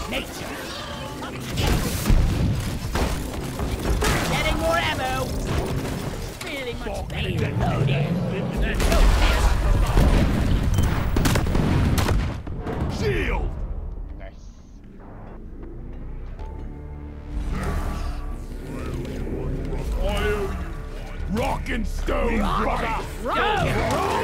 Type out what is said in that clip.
Nature. Getting more ammo. Feeling much better loaded. Shield! Nice. Rock and stone, brother! Go!